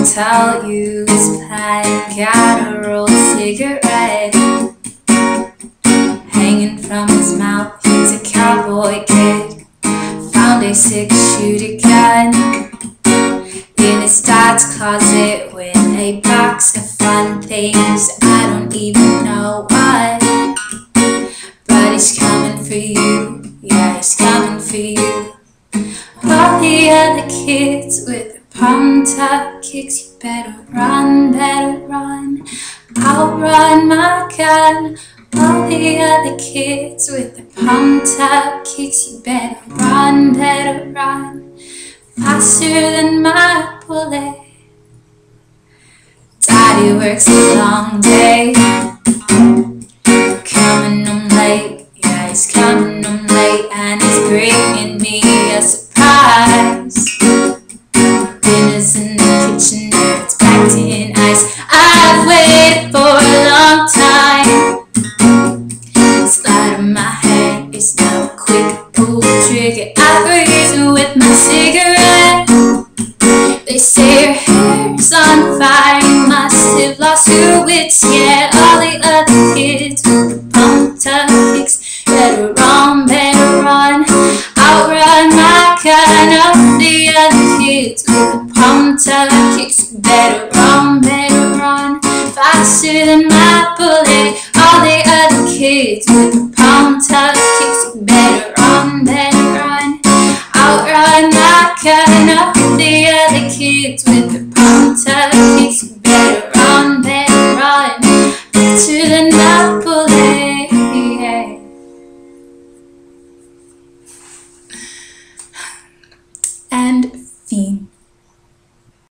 tell you his plan. Got a rolled cigarette hanging from his mouth. He's a cowboy kid. Found a 6-shooter gun in his dad's closet with a box of fun things. I don't even know what, but he's coming for you. Yeah, he's coming for you. All the other kids with their pumped up kicks, you better run, better run. I'll run my gun. All the other kids with their pumped up kicks, you better run, faster than my bullet. Daddy works a long day, coming home late. Yeah, he's coming home late, and he's bringing me a surprise. Dinner's in the kitchen, it's packed in ice. I've waited for a long time. Slide of my hand is now a quick pull trigger. I freeze with my cigarette. They say your hair's on fire, you must have lost your wits. Yeah, all the other kids with the pumped up kicks, better run, outrun my gun. All the other kids with the pumped up kicks, better run, faster than my bullet. All the other kids with the pumped up kicks, better run, outrun my gun. All the other kids with the pumped